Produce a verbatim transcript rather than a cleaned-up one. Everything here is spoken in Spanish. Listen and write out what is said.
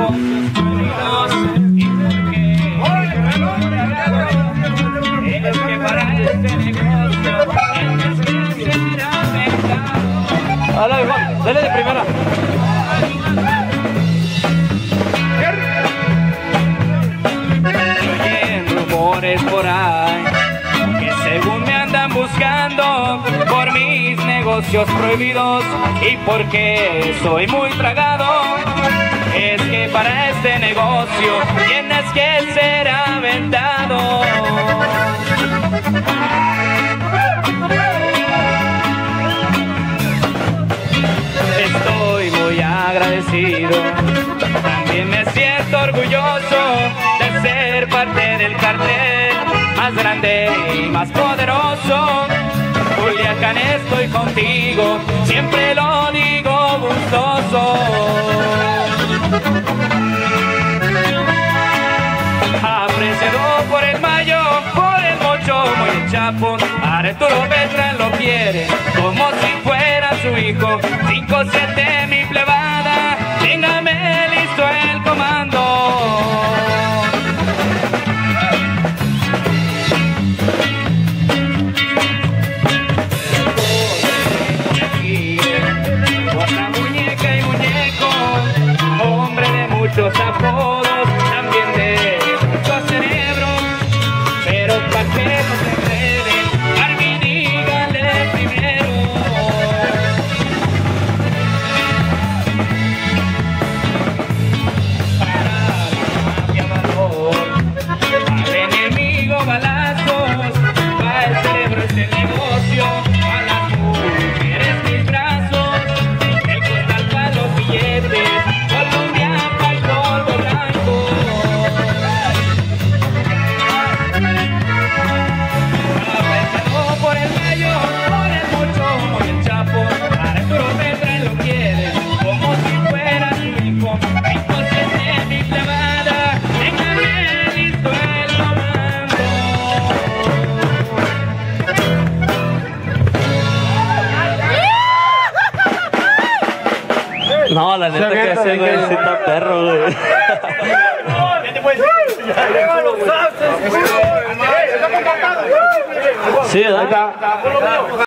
negocios prohibidos. ¿Y por qué? Es que para este negocio tienes que ser afectado. Hola, Iván, dale de primera. Oyen rumores por ahí que según me andan buscando por mis negocios prohibidos y porque soy muy tragado. Es que para este negocio tienes que ser aventado. Estoy muy agradecido, también me siento orgulloso de ser parte del cartel más grande y más poderoso. Culiacán, estoy contigo, siempre lo digo gustoso. Apreciado por el Mayo, por el Mochomo y el Chapo, Arturo Beltrán lo quiere como si fuera su hijo. Cinco siete mi plebada, téngame listo el comando. Otra muñeca y muñeco, hombre de muchos apodos, también de mucho cerebro, pero pa' que no se enreden, Armin, dígale primero. Para la mafia valor, al enemigo balazos, pa' el cerebro es el negocio, a las mujeres mis brazos, el costal pa' los billetes, Colombia pa' el polvo blanco. Apreciado por el Mayo, por el Mochomo y el Chapo, Arturo Beltrán lo quiere como si fuera su hijo. Cinco siete mi clavada, téngame listo el comando. No, la neta que ese güey sí está perro, güey. Sí, ¿verdad?